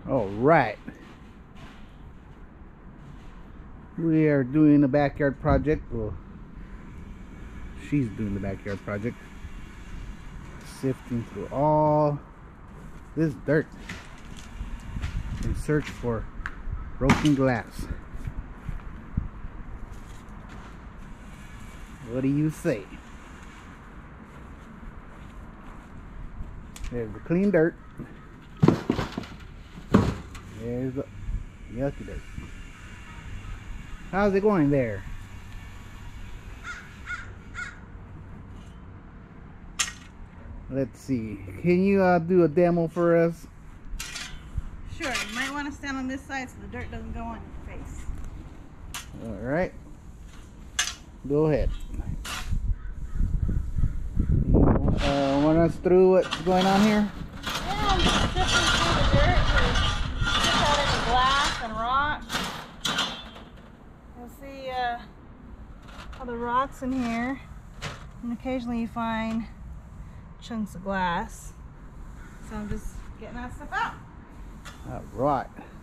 All right. We are doing a backyard project. Well, she's doing the backyard project. Sifting through all this dirt in search for broken glass. What do you say? There's the clean dirt. There's the yucky dirt. How's it going there? Let's see. Can you do a demo for us? Sure. You might want to stand on this side so the dirt doesn't go on your face. All right. Go ahead. Run us through what's going on here? Yeah, I'm just sifting through the dirt to pick out any glass and rock. You'll see all the rocks in here, and occasionally you find chunks of glass. So I'm just getting that stuff out. All right.